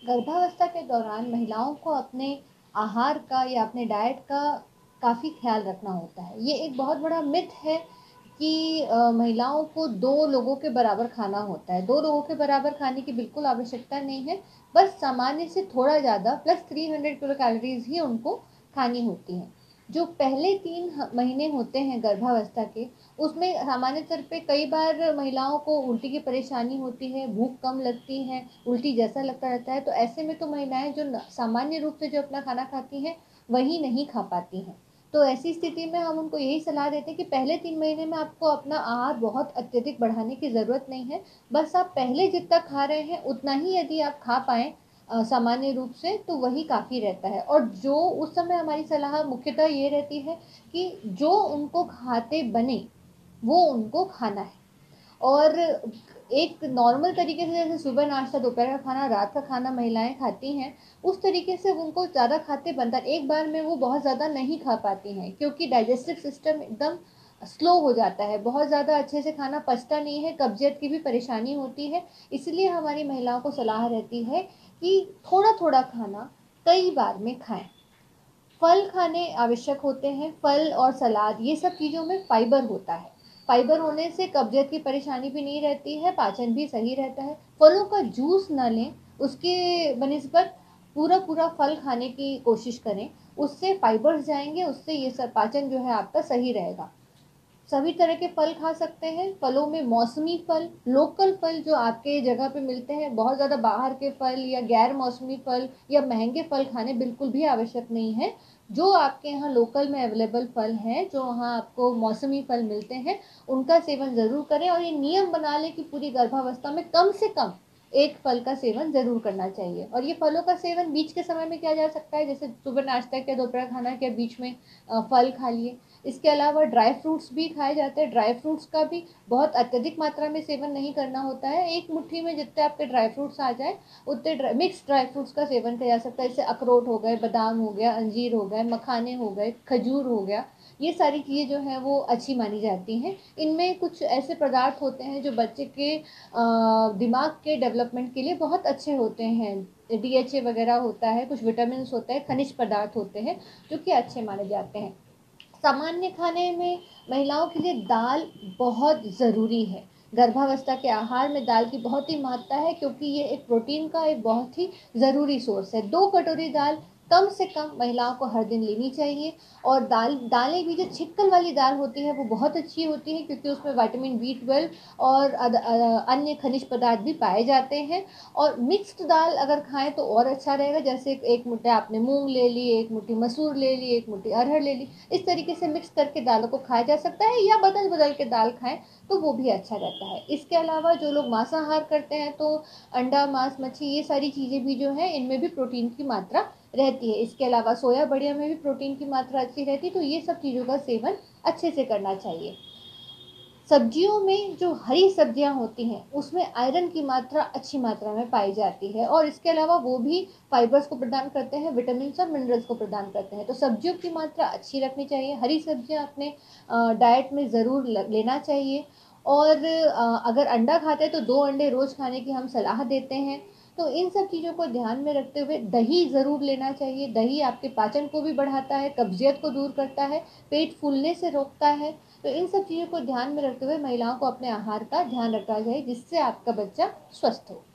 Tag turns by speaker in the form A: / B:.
A: गर्भावस्था के दौरान महिलाओं को अपने आहार का या अपने डाइट का काफ़ी ख्याल रखना होता है। ये एक बहुत बड़ा मिथ है कि महिलाओं को दो लोगों के बराबर खाना होता है। दो लोगों के बराबर खाने की बिल्कुल आवश्यकता नहीं है। बस सामान्य से थोड़ा ज़्यादा प्लस 300 किलो कैलोरीज ही उनको खानी होती हैं। जो पहले 3 महीने होते हैं गर्भावस्था के, उसमें सामान्य तौर पे कई बार महिलाओं को उल्टी की परेशानी होती है, भूख कम लगती है, उल्टी जैसा लगता रहता है। तो ऐसे में तो महिलाएं जो सामान्य रूप से जो अपना खाना खाती हैं वही नहीं खा पाती हैं। तो ऐसी स्थिति में हम उनको यही सलाह देते हैं कि पहले 3 महीने में आपको अपना आहार बहुत अत्यधिक बढ़ाने की ज़रूरत नहीं है। बस आप पहले जितना खा रहे हैं उतना ही यदि आप खा पाएँ सामान्य रूप से, तो वही काफ़ी रहता है। और जो उस समय हमारी सलाह मुख्यतः ये रहती है कि जो उनको खाते बने वो उनको खाना है। और एक नॉर्मल तरीके से जैसे सुबह नाश्ता, दोपहर का खाना, रात का खाना महिलाएं खाती हैं, उस तरीके से उनको ज़्यादा खाते बनता है। एक बार में वो बहुत ज़्यादा नहीं खा पाती हैं क्योंकि डाइजेस्टिव सिस्टम एकदम स्लो हो जाता है, बहुत ज़्यादा अच्छे से खाना पचता नहीं है, कब्जियत की भी परेशानी होती है। इसलिए हमारी महिलाओं को सलाह रहती है कि थोड़ा थोड़ा खाना कई बार में खाएं। फल खाने आवश्यक होते हैं। फल और सलाद, ये सब चीज़ों में फाइबर होता है। फाइबर होने से कब्जियत की परेशानी भी नहीं रहती है, पाचन भी सही रहता है। फलों का जूस ना लें, उसके बनिस्बत पूरा पूरा फल खाने की कोशिश करें। उससे फाइबर्स जाएंगे, उससे ये सब पाचन जो है आपका सही रहेगा। सभी तरह के फल खा सकते हैं। फलों में मौसमी फल, लोकल फल जो आपके जगह पे मिलते हैं, बहुत ज़्यादा बाहर के फल या गैर मौसमी फल या महंगे फल खाने बिल्कुल भी आवश्यक नहीं है। जो आपके यहाँ लोकल में अवेलेबल फल हैं, जो वहाँ आपको मौसमी फल मिलते हैं, उनका सेवन ज़रूर करें। और ये नियम बना लें कि पूरी गर्भावस्था में कम से कम एक फल का सेवन ज़रूर करना चाहिए। और ये फलों का सेवन बीच के समय में किया जा सकता है, जैसे सुबह नाश्ता के, दोपहर खाना के बीच में फल खा लिए। इसके अलावा ड्राई फ्रूट्स भी खाए जाते हैं। ड्राई फ्रूट्स का भी बहुत अत्यधिक मात्रा में सेवन नहीं करना होता है। एक मुट्ठी में जितने आपके ड्राई फ्रूट्स आ जाए उतने मिक्स ड्राई फ्रूट्स का सेवन किया जा सकता है। जैसे अखरोट हो गए, बादाम हो गया, अंजीर हो गए, मखाने हो गए, खजूर हो गया। ये सारी चीज़ें जो हैं वो अच्छी मानी जाती हैं। इनमें कुछ ऐसे पदार्थ होते हैं जो बच्चे के दिमाग के डेवलपमेंट के लिए बहुत अच्छे होते हैं। DHA वगैरह होता है, कुछ विटामिन होते हैं, खनिज पदार्थ होते हैं जो कि अच्छे माने जाते हैं। सामान्य खाने में महिलाओं के लिए दाल बहुत ज़रूरी है। गर्भावस्था के आहार में दाल की बहुत ही महत्ता है क्योंकि ये एक प्रोटीन का एक बहुत ही ज़रूरी सोर्स है। 2 कटोरी दाल कम से कम महिलाओं को हर दिन लेनी चाहिए। और दालें भी जो छिक्कल वाली दाल होती है वो बहुत अच्छी होती है क्योंकि उसमें विटामिन B12 और अन्य खनिज पदार्थ भी पाए जाते हैं। और मिक्स्ड दाल अगर खाएं तो और अच्छा रहेगा। जैसे एक मुट्ठी आपने मूंग ले ली, एक मुट्ठी मसूर ले ली, एक मुट्ठी अरहर ले ली, इस तरीके से मिक्स करके दालों को खाया जा सकता है। या बदल बदल के दाल खाएं तो वो भी अच्छा रहता है। इसके अलावा जो लोग मांसाहार करते हैं तो अंडा, मांस, मच्छी, ये सारी चीज़ें भी जो हैं इनमें भी प्रोटीन की मात्रा रहती है। इसके अलावा सोया बड़िया में भी प्रोटीन की मात्रा अच्छी रहती है। तो ये सब चीज़ों का सेवन अच्छे से करना चाहिए। सब्जियों में जो हरी सब्जियां होती हैं उसमें आयरन की मात्रा अच्छी मात्रा में पाई जाती है। और इसके अलावा वो भी फाइबर्स को प्रदान करते हैं, विटामिन और मिनरल्स को प्रदान करते हैं। तो सब्जियों की मात्रा अच्छी रखनी चाहिए। हरी सब्जियां अपने डाइट में ज़रूर लेना चाहिए। और अगर अंडा खाते हैं तो 2 अंडे रोज़ खाने की हम सलाह देते हैं। तो इन सब चीज़ों को ध्यान में रखते हुए दही ज़रूर लेना चाहिए। दही आपके पाचन को भी बढ़ाता है, कब्जियत को दूर करता है, पेट फूलने से रोकता है। तो इन सब चीज़ों को ध्यान में रखते हुए महिलाओं को अपने आहार का ध्यान रखना चाहिए जिससे आपका बच्चा स्वस्थ हो।